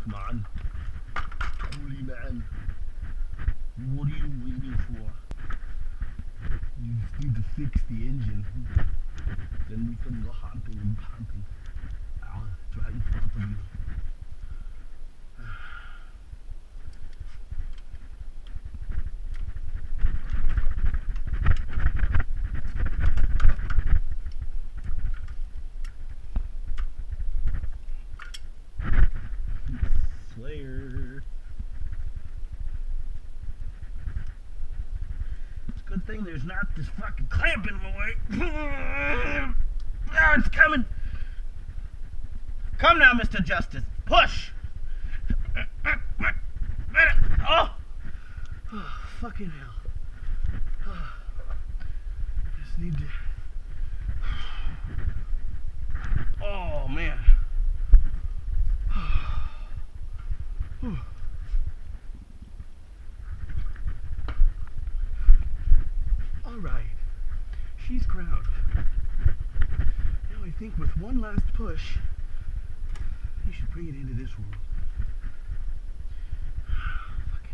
man. Holy man. What are you waiting for? You just need to fix the engine. Then we can go hunting and hunting. Right in front of you. Slayer. It's a good thing there's not this fucking clamp in my way. Ah, it's coming. Come now, Mr. Justice. Push. Oh, fucking hell. Just need to. Oh man. All right, she's crowned. Now I think with one last push, you should bring it into this world. Fucking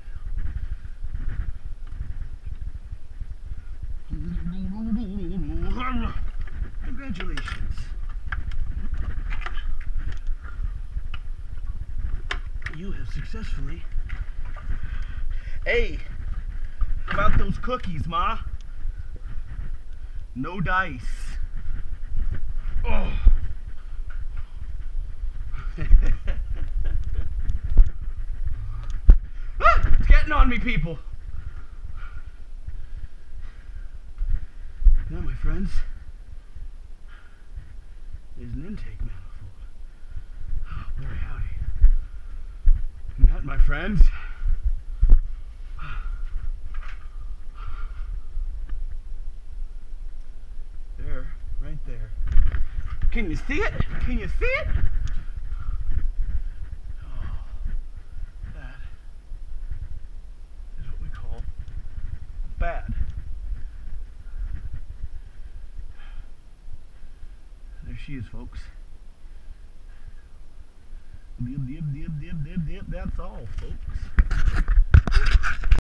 hell. Congratulations. You have successfully. Hey, how about those cookies, Ma? No dice. Oh. Ah, it's getting on me, people. Now, my friends, there's an intake manifold. Oh, boy, howdy. And that, my friends, there, right there. Can you see it? Can you see it? Oh, that is what we call bad. There she is, folks. That's all, folks.